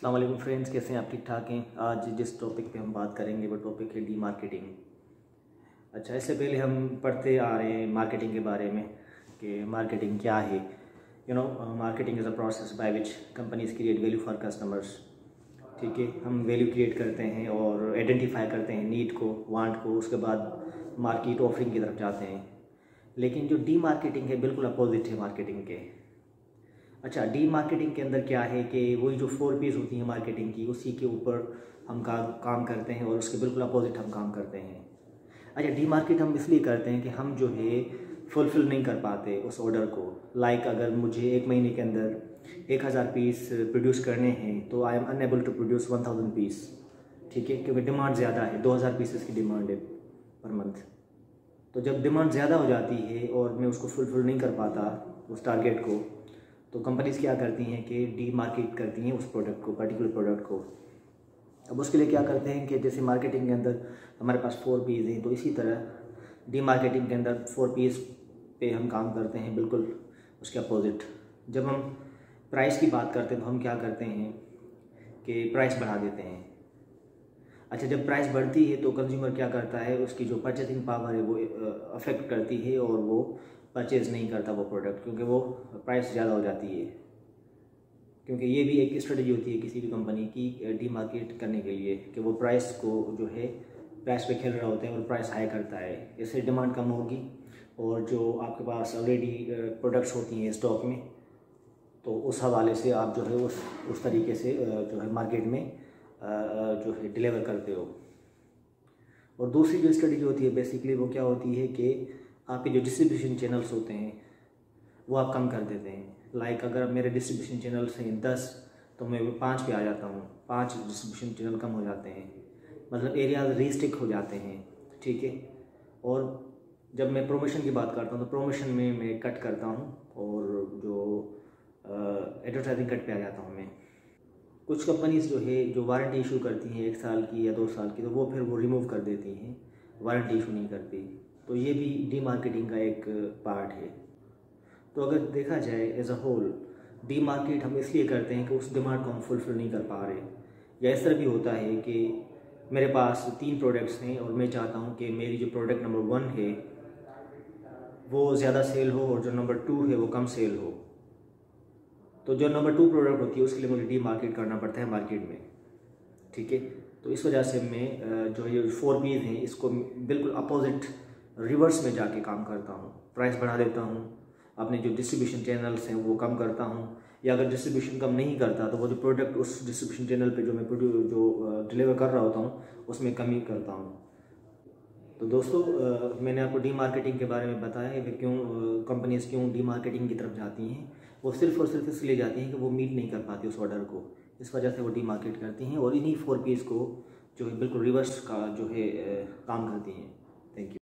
अस्सलाम वालेकुम फ्रेंड्स, कैसे हैं आप? ठीक ठाक हैं। आज जिस टॉपिक पे हम बात करेंगे वो टॉपिक है डी मार्केटिंग। अच्छा, इससे पहले हम पढ़ते आ रहे हैं मार्केटिंग के बारे में कि मार्केटिंग क्या है। Marketing is a process by which companies create value for customers. ठीक है, हम वैल्यू क्रिएट करते हैं और आइडेंटिफाई करते हैं नीड को, वांट को, उसके बाद मार्केट ऑफरिंग की तरफ जाते हैं। लेकिन जो डी मार्केटिंग है बिल्कुल अपोजिट है मार्केटिंग के। अच्छा, डी मार्केटिंग के अंदर क्या है कि वही जो 4 P's होती हैं मार्केटिंग की, उसी के ऊपर हम काम करते हैं और उसके बिल्कुल अपोजिट हम काम करते हैं। अच्छा, डी मार्केट हम इसलिए करते हैं कि हम जो है फुलफ़िल नहीं कर पाते उस ऑर्डर को। लाइक अगर मुझे एक महीने के अंदर 1000 पीस प्रोड्यूस करने हैं तो I am unable to produce 1000 piece. ठीक है, क्योंकि डिमांड ज़्यादा है, 2000 पीसेस की डिमांड है पर मंथ। तो जब डिमांड ज़्यादा हो जाती है और मैं उसको फुलफ़िल नहीं कर पाता उस टारगेट को, तो कंपनीज़ क्या करती हैं कि डी मार्केट करती हैं उस प्रोडक्ट को, पर्टिकुलर प्रोडक्ट को। अब उसके लिए क्या करते हैं कि जैसे मार्केटिंग के अंदर हमारे पास 4 P's हैं, तो इसी तरह डी मार्केटिंग के अंदर 4 P's पे हम काम करते हैं बिल्कुल उसके अपोजिट। जब हम प्राइस की बात करते हैं तो हम क्या करते हैं कि प्राइस बढ़ा देते हैं। अच्छा, जब प्राइस बढ़ती है तो कंज्यूमर क्या करता है, उसकी जो परचेसिंग पावर है वो अफेक्ट करती है और वो परचेज़ नहीं करता वो प्रोडक्ट, क्योंकि वो प्राइस ज़्यादा हो जाती है। क्योंकि ये भी एक स्ट्रेटजी होती है किसी भी कंपनी की डी मार्केट करने के लिए कि वो प्राइस को जो है प्राइस पे खेल रहा होता है और प्राइस हाई करता है। इससे डिमांड कम होगी और जो आपके पास ऑलरेडी प्रोडक्ट्स होती हैं स्टॉक में, तो उस हवाले से आप जो है उस तरीके से जो है मार्केट में जो है डिलीवर करते हो। और दूसरी जो स्ट्रेटजी होती है बेसिकली वो क्या होती है कि आपके जो डिस्ट्रीब्यूशन चैनल्स होते हैं वो आप कम कर देते हैं। लाइक अगर मेरे डिस्ट्रीब्यूशन चैनल्स हैं 10 तो मैं 5 पे आ जाता हूँ, 5 डिस्ट्रीब्यूशन चैनल कम हो जाते हैं, मतलब एरियाज रिस्ट्रिक्ट हो जाते हैं। ठीक है, और जब मैं प्रोमोशन की बात करता हूँ तो प्रोमोशन में मैं कट करता हूँ और जो एडवर्टाइजिंग कट पे आ जाता हूँ मैं। कुछ कंपनीज जो है जो वारंटी इशू करती हैं 1 साल की या 2 साल की, तो वो फिर वो रिमूव कर देती हैं, वारंटी इशू नहीं करती। तो ये भी डी मार्केटिंग का एक पार्ट है। तो अगर देखा जाए as a whole, the market हम इसलिए करते हैं कि उस डिमांड को हम फुलफिल नहीं कर पा रहे। या इस तरह भी होता है कि मेरे पास 3 प्रोडक्ट्स हैं और मैं चाहता हूँ कि मेरी जो प्रोडक्ट नंबर 1 है वो ज़्यादा सेल हो और जो नंबर 2 है वो कम सेल हो। तो जो नंबर 2 प्रोडक्ट होती है उसके लिए मुझे डी मार्केट करना पड़ता है मार्केट में। ठीक है, तो इस वजह से मैं जो ये 4 P's हैं इसको बिल्कुल अपोजिट रिवर्स में जाके काम करता हूँ। प्राइस बढ़ा देता हूँ, अपने जो डिस्ट्रीब्यूशन चैनल्स हैं वो कम करता हूँ, या अगर डिस्ट्रीब्यूशन कम नहीं करता तो वो जो प्रोडक्ट उस डिस्ट्रीब्यूशन चैनल पे जो मैं डिलीवर कर रहा होता हूँ उसमें कमी करता हूँ। तो दोस्तों, मैंने आपको डी मार्केटिंग के बारे में बताया है कि क्यों कंपनीज क्यों डी मार्केटिंग की तरफ जाती हैं। वो सिर्फ और सिर्फ इसलिए जाती हैं कि वो मीट नहीं कर पाती उस ऑर्डर को, इस वजह से वो डी मार्केट करती हैं और इन्हीं 4 P's को जो है बिल्कुल रिवर्स का जो है काम करती हैं। Thank you.